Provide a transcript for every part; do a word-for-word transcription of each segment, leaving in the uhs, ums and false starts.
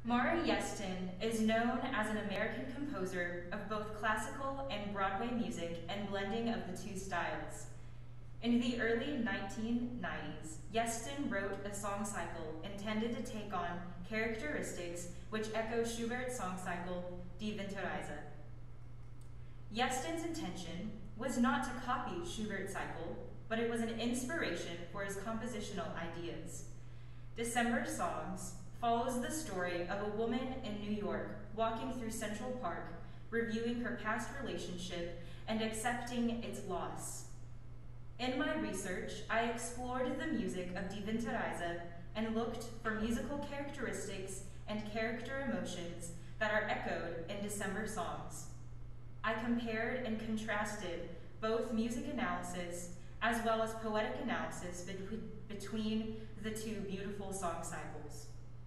Maury Yeston is known as an American composer of both classical and Broadway music and blending of the two styles. In the early nineteen nineties, Yeston wrote a song cycle intended to take on characteristics which echo Schubert's song cycle, Die Winterreise. Yeston's intention was not to copy Schubert's cycle, but it was an inspiration for his compositional ideas. December Songs follows the story of a woman in New York walking through Central Park, reviewing her past relationship and accepting its loss. In my research, I explored the music of Die Winterreise and looked for musical characteristics and character emotions that are echoed in December Songs. I compared and contrasted both music analysis as well as poetic analysis between the two beautiful song cycles.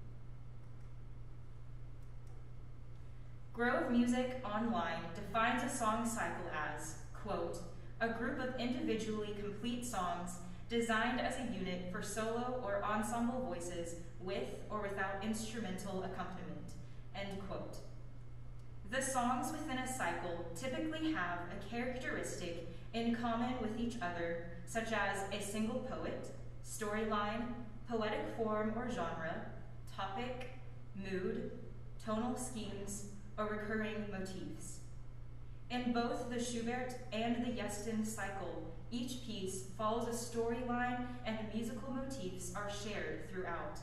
Grove Music Online defines a song cycle as, quote, a group of individually complete songs designed as a unit for solo or ensemble voices with or without instrumental accompaniment, end quote. The songs within a cycle typically have a characteristic in common with each other, such as a single poet, storyline, poetic form or genre, topic, mood, tonal schemes, or recurring motifs. In both the Schubert and the Yeston cycle, each piece follows a storyline and musical motifs are shared throughout.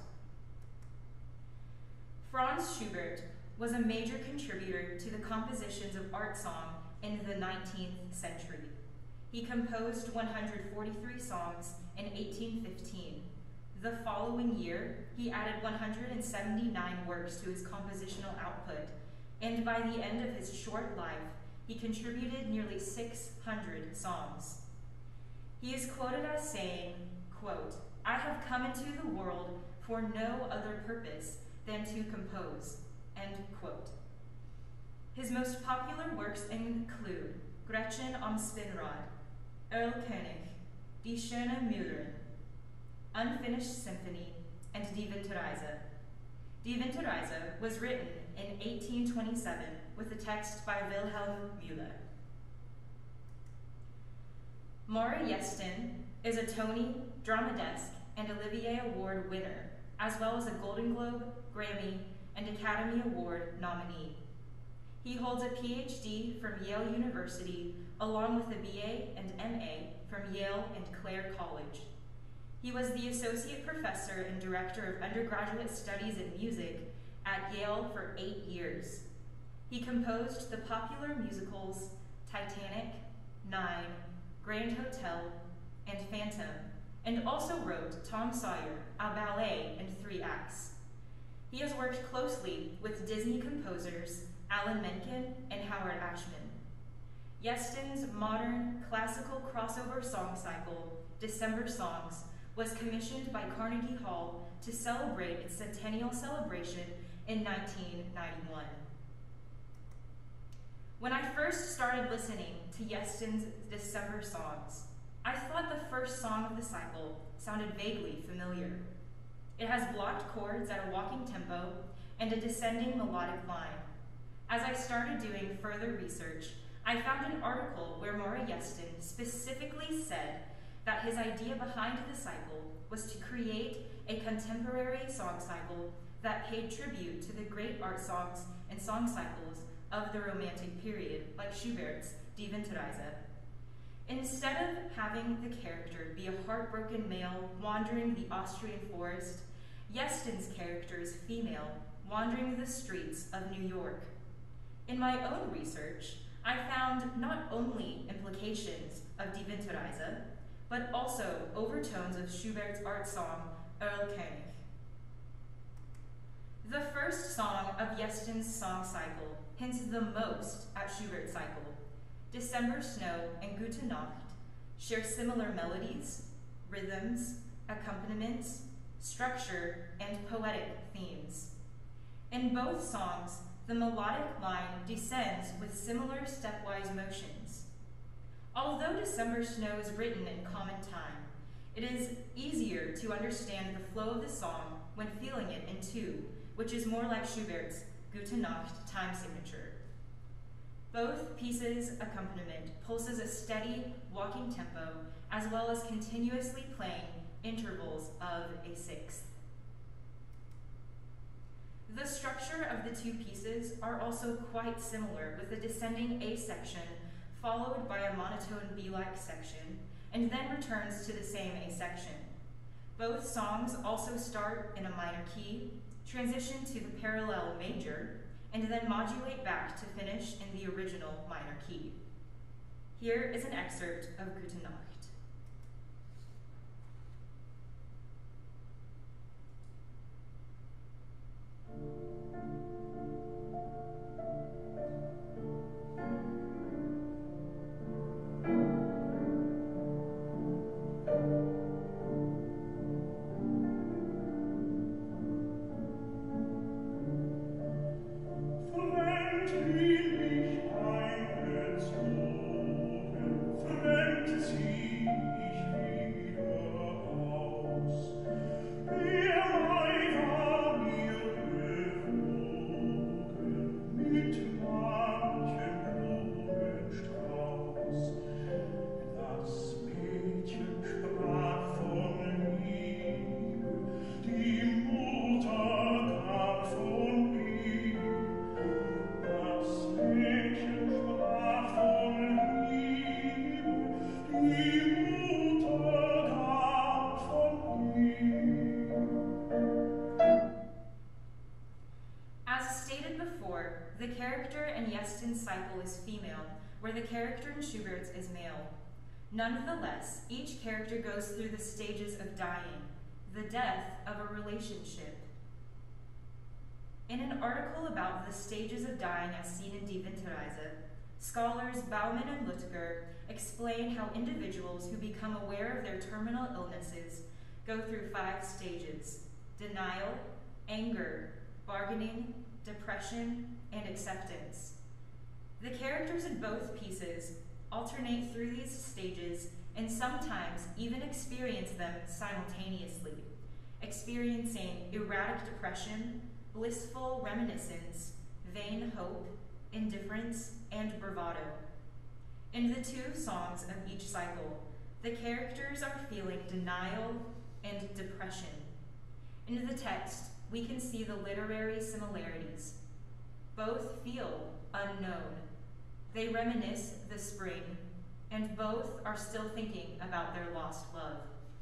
Franz Schubert was a major contributor to the compositions of art song in the nineteenth century. He composed one hundred forty-three songs in eighteen fifteen. The following year, he added one hundred seventy-nine works to his compositional output, and by the end of his short life, he contributed nearly six hundred songs. He is quoted as saying, quote, I have come into the world for no other purpose than to compose, end quote. His most popular works include Gretchen am Spinnrad, Erlkönig, Die schöne Müllerin, Unfinished Symphony, and Die Winterreise. Die Winterreise was written in eighteen twenty-seven with a text by Wilhelm Müller. Maury Yeston is a Tony, Drama Desk, and Olivier Award winner, as well as a Golden Globe, Grammy, and Academy Award nominee. He holds a P H D from Yale University, along with a B A and M A from Yale and Clare College. He was the Associate Professor and Director of Undergraduate Studies in Music at Yale for eight years. He composed the popular musicals Titanic, Nine, Grand Hotel, and Phantom, and also wrote Tom Sawyer, a ballet in three acts. He has worked closely with Disney composers Alan Menken and Howard Ashman. Yeston's modern classical crossover song cycle, December Songs, was commissioned by Carnegie Hall to celebrate its centennial celebration in nineteen ninety-one. When I first started listening to Yeston's December Songs, I thought the first song of the cycle sounded vaguely familiar. It has blocked chords at a walking tempo and a descending melodic line. As I started doing further research, I found an article where Maury Yeston specifically said that his idea behind the cycle was to create a contemporary song cycle that paid tribute to the great art songs and song cycles of the Romantic period, like Schubert's Die Winterreise. Instead of having the character be a heartbroken male wandering the Austrian forest, Yeston's character is female, wandering the streets of New York. In my own research, I found not only implications of Die Winterreise, but also overtones of Schubert's art song, Erlkönig. The first song of Yeston's song cycle hints the most at Schubert's cycle. December Snow and Gute Nacht share similar melodies, rhythms, accompaniments, structure, and poetic themes. In both songs, the melodic line descends with similar stepwise motions. Although December Snow is written in common time, it is easier to understand the flow of the song when feeling it in two, which is more like Schubert's Gute Nacht time signature. Both pieces' accompaniment pulses a steady, walking tempo, as well as continuously playing intervals of a sixth. The structure of the two pieces are also quite similar, with a descending A section followed by a monotone B-like section, and then returns to the same A section. Both songs also start in a minor key, transition to the parallel major, and then modulate back to finish in the original minor key. Here is an excerpt of Gute Nacht. The character in Yeston's cycle is female, where the character in Schubert's is male. Nonetheless, each character goes through the stages of dying, the death of a relationship. In an article about the stages of dying as seen in Die Winterreise, scholars Baumann and Lütger explain how individuals who become aware of their terminal illnesses go through five stages: denial, anger, bargaining, depression, and acceptance. The characters in both pieces alternate through these stages and sometimes even experience them simultaneously, experiencing erratic depression, blissful reminiscence, vain hope, indifference, and bravado. In the two songs of each cycle, the characters are feeling denial and depression. In the text, we can see the literary similarities. Both feel unknown. They reminisce the spring, and both are still thinking about their lost love.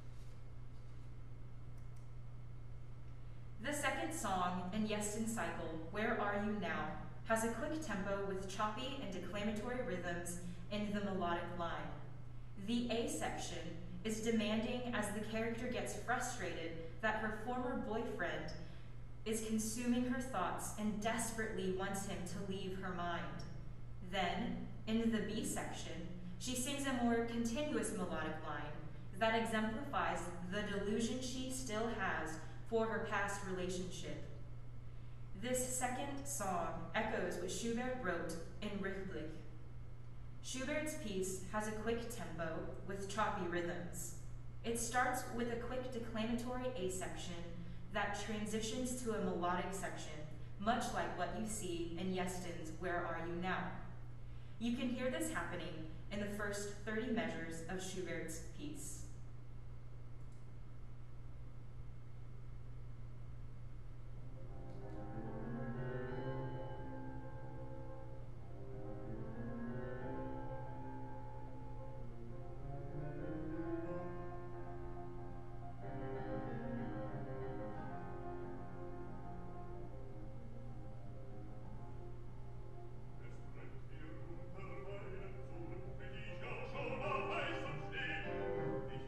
The second song in Yeston's cycle, Where Are You Now?, has a quick tempo with choppy and declamatory rhythms in the melodic line. The A section is demanding as the character gets frustrated that her former boyfriend is consuming her thoughts and desperately wants him to leave her mind. Then, in the B section, she sings a more continuous melodic line that exemplifies the delusion she still has for her past relationship. This second song echoes what Schubert wrote in Rückblick. Schubert's piece has a quick tempo with choppy rhythms. It starts with a quick declamatory A section that transitions to a melodic section, much like what you see in Yeston's Where Are You Now? You can hear this happening in the first thirty measures of Schubert's piece. Ich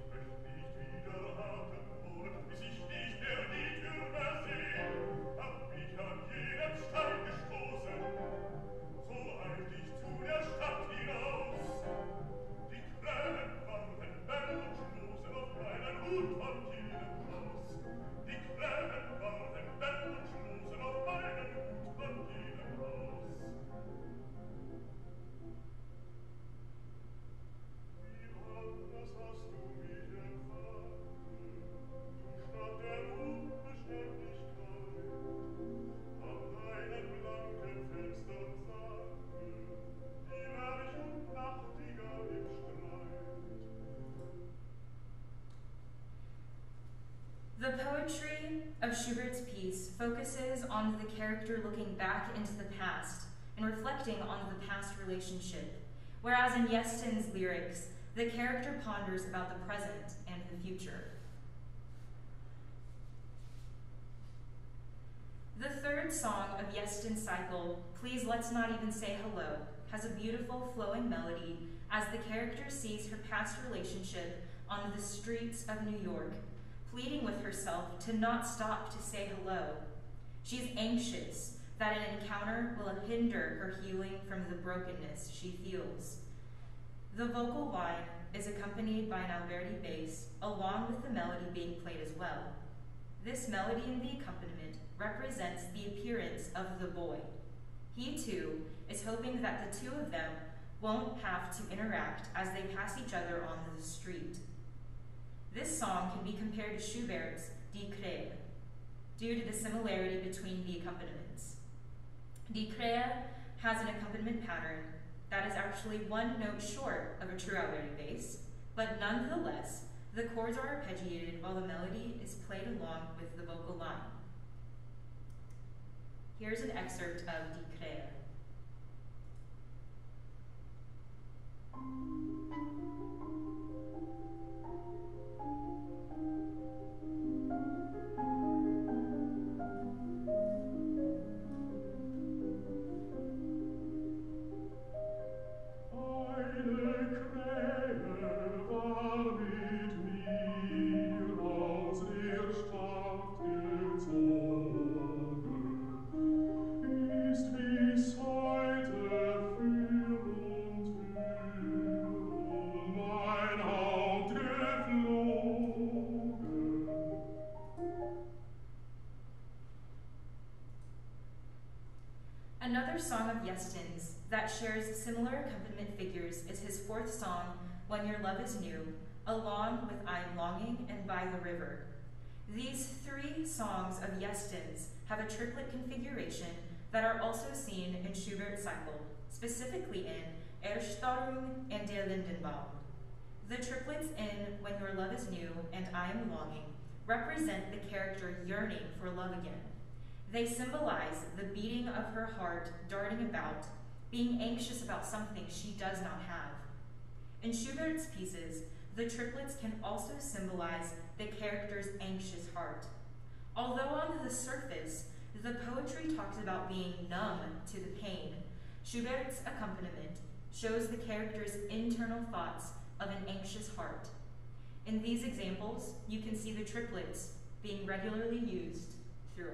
poetry of Schubert's piece focuses on the character looking back into the past and reflecting on the past relationship, whereas in Yeston's lyrics, the character ponders about the present and the future. The third song of Yeston's cycle, Please Let's Not Even Say Hello, has a beautiful flowing melody as the character sees her past relationship on the streets of New York, pleading with herself to not stop to say hello. She's anxious that an encounter will hinder her healing from the brokenness she feels. The vocal line is accompanied by an Alberti bass, along with the melody being played as well. This melody in the accompaniment represents the appearance of the boy. He, too, is hoping that the two of them won't have to interact as they pass each other on the street. This song can be compared to Schubert's Die Krähe, due to the similarity between the accompaniments. Die Krähe has an accompaniment pattern that is actually one note short of a true Alberti bass, but nonetheless, the chords are arpeggiated while the melody is played along with the vocal line. Here's an excerpt of Die Krähe. Another song of Yeston's that shares similar accompaniment figures is his fourth song, When Your Love Is New, along with I Am Longing and By the River. These three songs of Yeston's have a triplet configuration that are also seen in Schubert's cycle, specifically in Erstarrung and Der Lindenbaum. The triplets in When Your Love Is New and I Am Longing represent the character yearning for love again. They symbolize the beating of her heart darting about, being anxious about something she does not have. In Schubert's pieces, the triplets can also symbolize the character's anxious heart. Although on the surface, the poetry talks about being numb to the pain, Schubert's accompaniment shows the character's internal thoughts of an anxious heart. In these examples, you can see the triplets being regularly used throughout.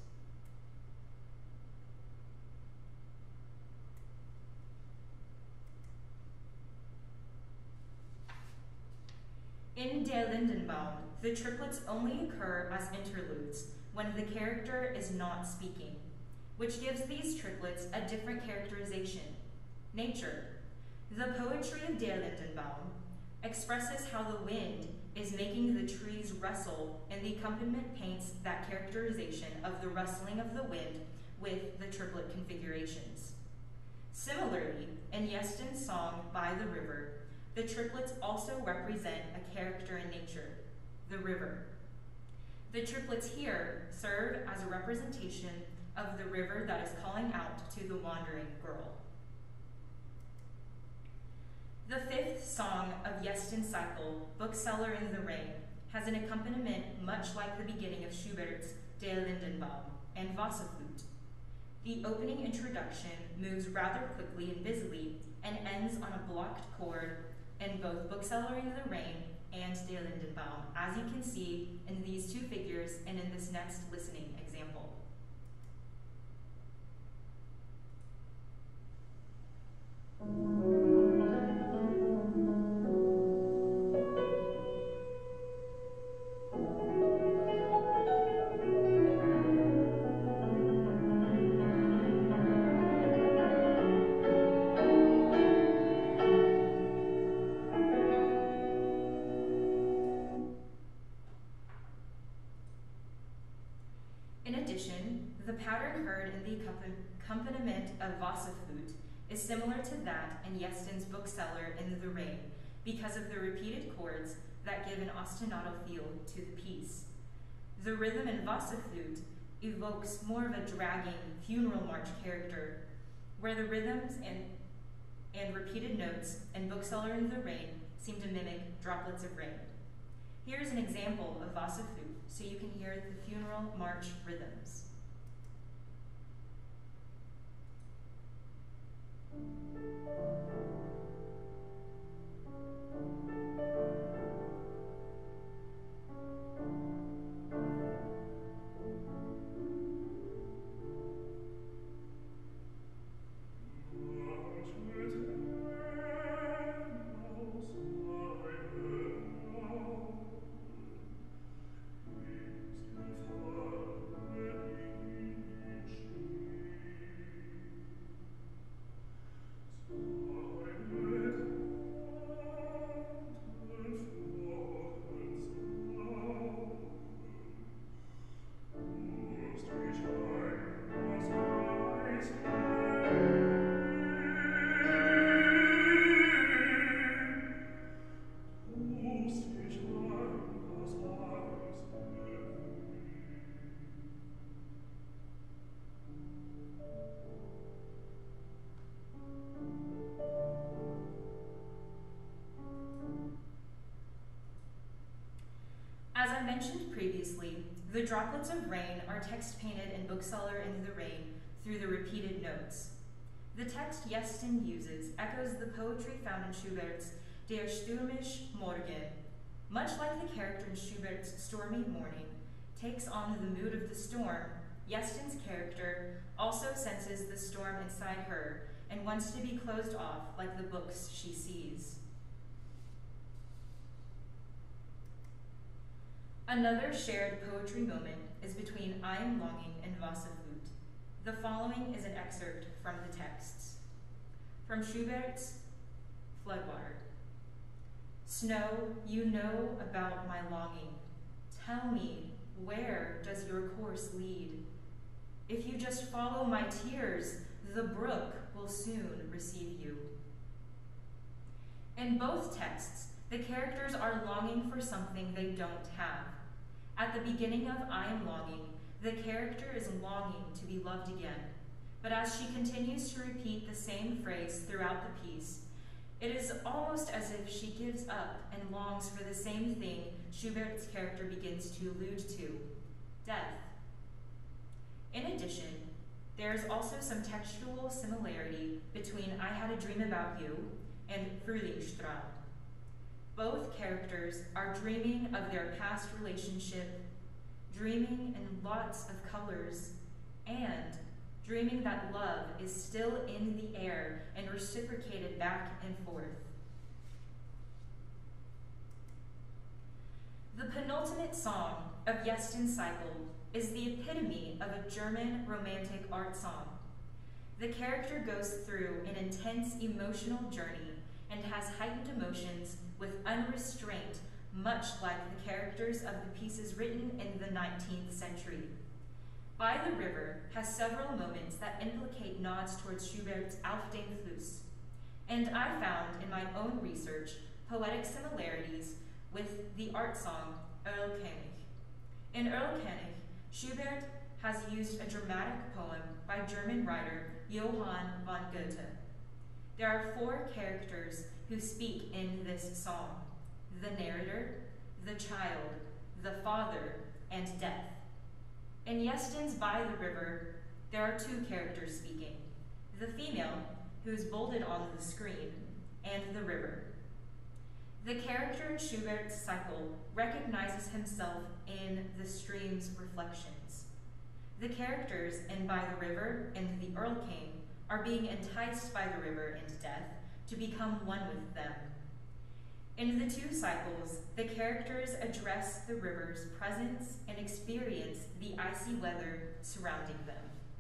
In Der Lindenbaum, the triplets only occur as interludes when the character is not speaking, which gives these triplets a different characterization, nature. The poetry of Der Lindenbaum expresses how the wind is making the trees rustle, and the accompaniment paints that characterization of the rustling of the wind with the triplet configurations. Similarly, in Yeston's song By the River, the triplets also represent a character in nature, the river. The triplets here serve as a representation of the river that is calling out to the wandering girl. The fifth song of Yeston's cycle, Bookseller in the Rain, has an accompaniment much like the beginning of Schubert's Der Lindenbaum and Wasserflut. The opening introduction moves rather quickly and busily and ends on a blocked chord in both Bookseller in the Rain and Der Lindenbaum, as you can see in these two figures and in this next listening example. The pattern heard in the accompaniment of Wasserflut is similar to that in Yeston's Bookseller in the Rain because of the repeated chords that give an ostinato feel to the piece. The rhythm in Wasserflute evokes more of a dragging funeral march character, where the rhythms and, and repeated notes in Bookseller in the Rain seem to mimic droplets of rain. Here's an example of Wasserflute, so you can hear the funeral march rhythms. As I mentioned previously, the droplets of rain are text painted in Bookseller in the Rain through the repeated notes. The text Yeston uses echoes the poetry found in Schubert's Der stürmische Morgen. Much like the character in Schubert's Stormy Morning takes on the mood of the storm, Yeston's character also senses the storm inside her and wants to be closed off like the books she sees. Another shared poetry moment is between I Am Longing and Wasserflute. The following is an excerpt from the texts. From Schubert's Floodwater. Snow, you know about my longing. Tell me, where does your course lead? If you just follow my tears, the brook will soon receive you. In both texts, the characters are longing for something they don't have. At the beginning of I Am Longing, the character is longing to be loved again, but as she continues to repeat the same phrase throughout the piece, it is almost as if she gives up and longs for the same thing Schubert's character begins to allude to, death. In addition, there is also some textual similarity between I Had a Dream About You and Frühlingsstrahl. Both characters are dreaming of their past relationship, dreaming in lots of colors, and dreaming that love is still in the air and reciprocated back and forth. The penultimate song of Yeston's cycle is the epitome of a German romantic art song. The character goes through an intense emotional journey and has heightened emotions with unrestraint, much like the characters of the pieces written in the nineteenth century. By the River has several moments that implicate nods towards Schubert's Auf dem Fluss, and I found in my own research poetic similarities with the art song Erlkönig. In Erlkönig, Schubert has used a dramatic poem by German writer Johann von Goethe. There are four characters who speak in this song: the narrator, the child, the father, and death. In Yeston's By the River, there are two characters speaking: the female, who's bolded on the screen, and the river. The character in Schubert's cycle recognizes himself in the stream's reflections. The characters in By the River and the Erlkönig are being enticed by the river and death to become one with them. In the two cycles, the characters address the river's presence and experience the icy weather surrounding them.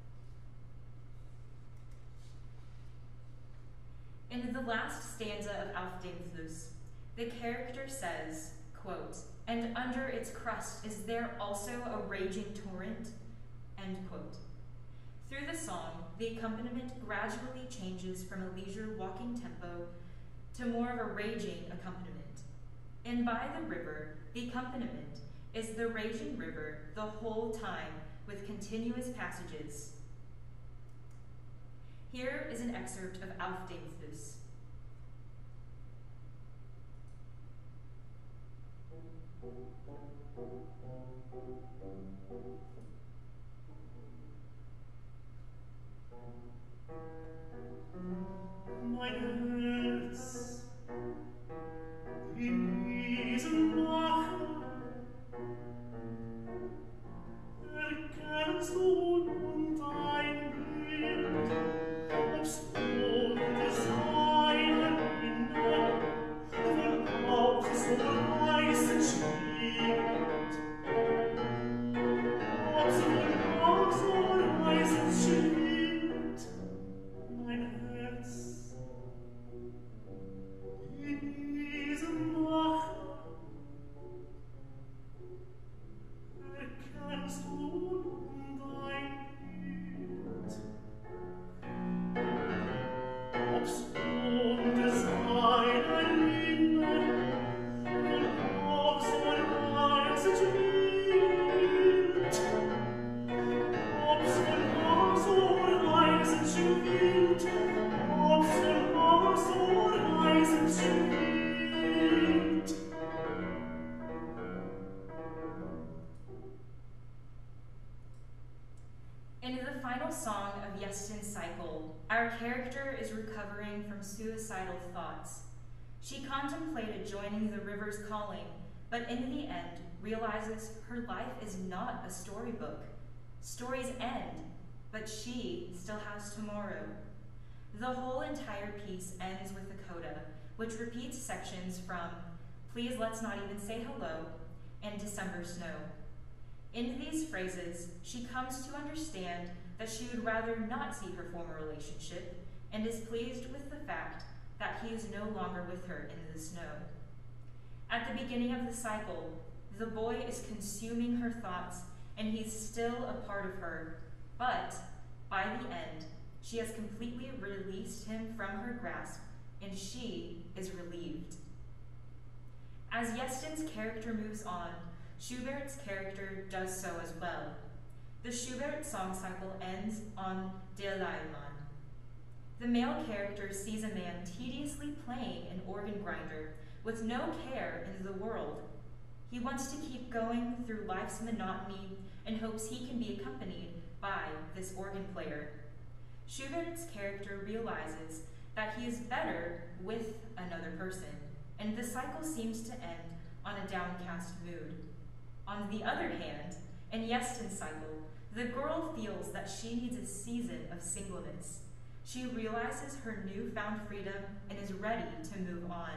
In the last stanza of Auf dem Fluss, the character says, quote, "And under its crust is there also a raging torrent?" End quote. Through the song, the accompaniment gradually changes from a leisure walking tempo to more of a raging accompaniment. In By the River, the accompaniment is the raging river the whole time with continuous passages. Here is an excerpt of Auf dem Fluss. Mein Herz in diesem Wachen erkennst du nun dein Bild, ob's ohne seiner Innen wohl auch so leise schwingt, ob's wohl auch so leise schwingt, mein Herz in diesem Wachen erkennst du nun dein Bild, ob's ohne seiner Linnen wohl auch so leise schwingt, ob's wohl auch so leise schwingt, ob's wohl auch so leise schwingt. In the final song of Yeston's cycle, our character is recovering from suicidal thoughts. She contemplated joining the river's calling, but in the end realizes her life is not a storybook. Stories end, but she still has tomorrow. The whole entire piece ends with a coda, which repeats sections from Please Let's Not Even Say Hello and December Snow. In these phrases, she comes to understand that she would rather not see her former relationship and is pleased with the fact that he is no longer with her in the snow. At the beginning of the cycle, the boy is consuming her thoughts and he's still a part of her, but by the end, she has completely released him from her grasp and she is relieved. As Yeston's character moves on, Schubert's character does so as well. The Schubert song cycle ends on Der Leihmann. The male character sees a man tediously playing an organ grinder with no care in the world. He wants to keep going through life's monotony and hopes he can be accompanied by this organ player. Schubert's character realizes that he is better with another person, and the cycle seems to end on a downcast mood. On the other hand, in Yeston's cycle, the girl feels that she needs a season of singleness. She realizes her newfound freedom and is ready to move on.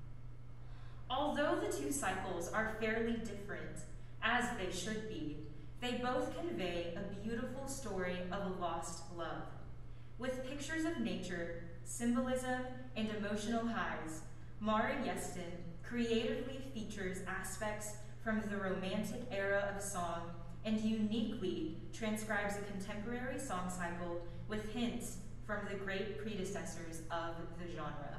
Although the two cycles are fairly different, as they should be, they both convey a beautiful story of a lost love. With pictures of nature, symbolism, and emotional highs, Maury Yeston creatively features aspects from the Romantic era of song and uniquely transcribes a contemporary song cycle with hints from the great predecessors of the genre.